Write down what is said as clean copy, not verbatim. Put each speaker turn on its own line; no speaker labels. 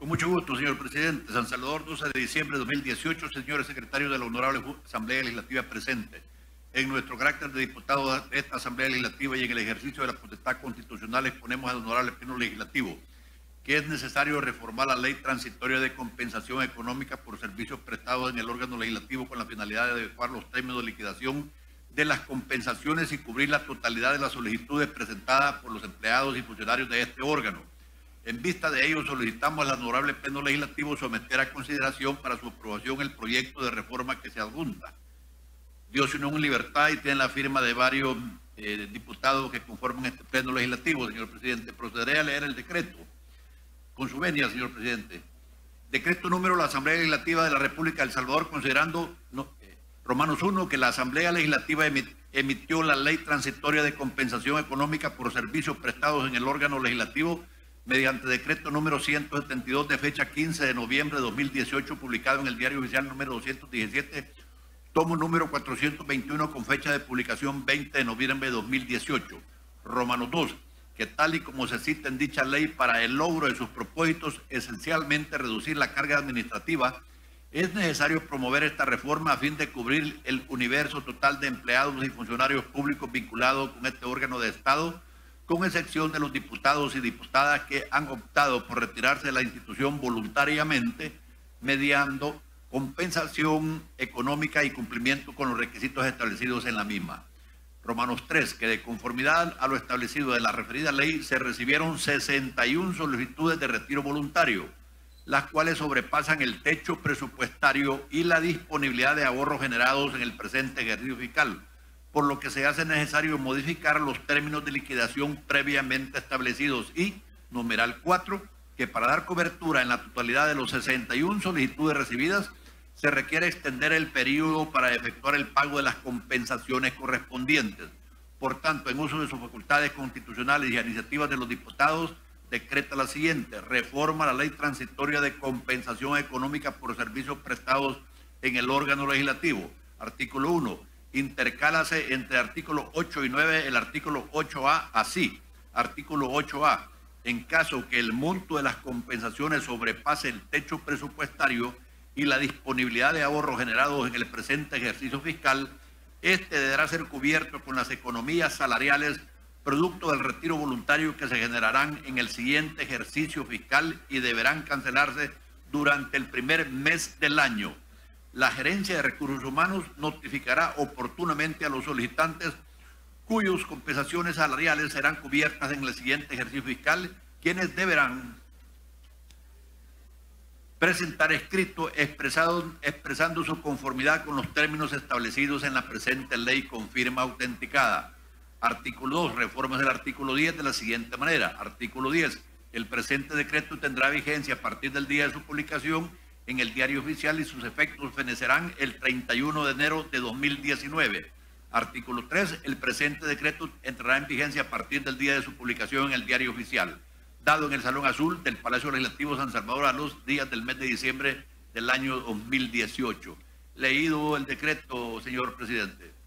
Con mucho gusto, señor presidente. San Salvador, 12 de diciembre de 2018. Señores secretarios de la Honorable Asamblea Legislativa presente. En nuestro carácter de diputado de esta Asamblea Legislativa y en el ejercicio de la potestad constitucional exponemos al Honorable Pleno Legislativo que es necesario reformar la Ley Transitoria de Compensación Económica por Servicios Prestados en el órgano legislativo con la finalidad de adecuar los términos de liquidación de las compensaciones y cubrir la totalidad de las solicitudes presentadas por los empleados y funcionarios de este órgano. En vista de ello, solicitamos al Honorable Pleno Legislativo someter a consideración para su aprobación el proyecto de reforma que se adjunta. Dio su nombre en libertad y tiene la firma de varios diputados que conforman este Pleno Legislativo, señor presidente. Procederé a leer el decreto. Con su venia, señor presidente. Decreto número de la Asamblea Legislativa de la República de El Salvador, considerando Romanos 1, que la Asamblea Legislativa emitió la Ley Transitoria de Compensación Económica por Servicios Prestados en el órgano legislativo mediante decreto número 172 de fecha 15 de noviembre de 2018, publicado en el Diario Oficial número 217, tomo número 421, con fecha de publicación 20 de noviembre de 2018. Romanos 2, que tal y como se cita en dicha ley, para el logro de sus propósitos, esencialmente reducir la carga administrativa, es necesario promover esta reforma a fin de cubrir el universo total de empleados y funcionarios públicos vinculados con este órgano de Estado, con excepción de los diputados y diputadas que han optado por retirarse de la institución voluntariamente, mediando compensación económica y cumplimiento con los requisitos establecidos en la misma. Romanos 3, que de conformidad a lo establecido de la referida ley se recibieron 61 solicitudes de retiro voluntario, las cuales sobrepasan el techo presupuestario y la disponibilidad de ahorros generados en el presente ejercicio fiscal, por lo que se hace necesario modificar los términos de liquidación previamente establecidos y, numeral 4, que para dar cobertura en la totalidad de los 61 solicitudes recibidas, se requiere extender el periodo para efectuar el pago de las compensaciones correspondientes. Por tanto, en uso de sus facultades constitucionales y a iniciativas de los diputados, decreta la siguiente: reforma la Ley Transitoria de Compensación Económica por Servicios Prestados en el órgano legislativo. Artículo 1. Intercálase entre artículos 8 y 9 el artículo 8A así. Artículo 8A. En caso que el monto de las compensaciones sobrepase el techo presupuestario y la disponibilidad de ahorros generados en el presente ejercicio fiscal, este deberá ser cubierto con las economías salariales producto del retiro voluntario que se generarán en el siguiente ejercicio fiscal y deberán cancelarse durante el primer mes del año. La Gerencia de Recursos Humanos notificará oportunamente a los solicitantes cuyas compensaciones salariales serán cubiertas en el siguiente ejercicio fiscal, quienes deberán presentar escrito expresando su conformidad con los términos establecidos en la presente ley con firma autenticada. Artículo 2. Reformas del artículo 10 de la siguiente manera. Artículo 10. El presente decreto tendrá vigencia a partir del día de su publicación en el Diario Oficial y sus efectos fenecerán el 31 de enero de 2019. Artículo 3. El presente decreto entrará en vigencia a partir del día de su publicación en el Diario Oficial, dado en el Salón Azul del Palacio Legislativo San Salvador a los días del mes de diciembre del año 2018. Leído el decreto, señor presidente.